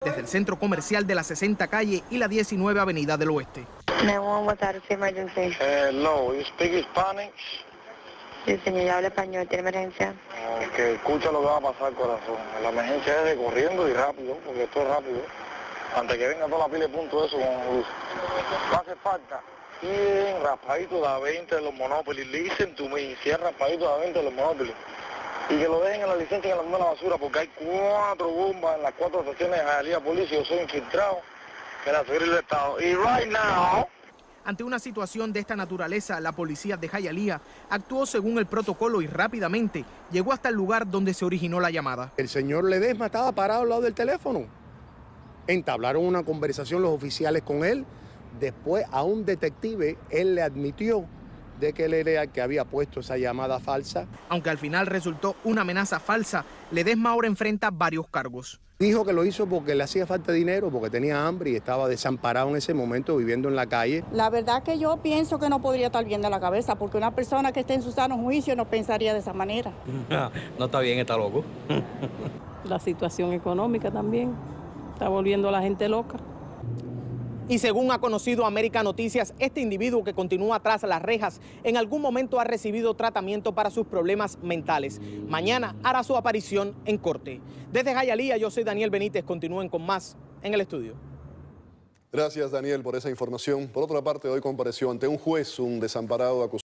desde el centro comercial de la 60 calle y la 19 avenida del Oeste. What's that emergency? No, you speak Spanish. Sí, señor, yo hablo español, ¿tiene emergencia? Que escucha lo que va a pasar, corazón. La emergencia es de corriendo y rápido, porque esto es rápido. Antes que venga toda la pila de punto eso con luz. No hace falta. Bien raspadito de la 20 de los Monopoly. Listen to me, si es raspadito de la 20 de los Monopoly. Y que lo dejen en la licencia y en la mano de la basura, porque hay 4 bombas en las 4 estaciones de Hialeah Police. Yo soy infiltrado en la seguridad del Estado. Y right now... Ante una situación de esta naturaleza, la policía de Hialeah actuó según el protocolo y rápidamente llegó hasta el lugar donde se originó la llamada. El señor Ledesma estaba parado al lado del teléfono. Entablaron una conversación los oficiales con él. Después a un detective él le admitió de que él era el que había puesto esa llamada falsa. Aunque al final resultó una amenaza falsa, Ledesma ahora enfrenta varios cargos. Dijo que lo hizo porque le hacía falta dinero, porque tenía hambre y estaba desamparado en ese momento viviendo en la calle. La verdad que yo pienso que no podría estar bien de la cabeza, porque una persona que esté en su sano juicio no pensaría de esa manera. No está bien, está loco. La situación económica también está volviendo a la gente loca. Y según ha conocido América Noticias, este individuo que continúa tras las rejas en algún momento ha recibido tratamiento para sus problemas mentales. Mañana hará su aparición en corte. Desde Hialeah, yo soy Daniel Benítez. Continúen con más en el estudio. Gracias, Daniel, por esa información. Por otra parte, hoy compareció ante un juez un desamparado acusado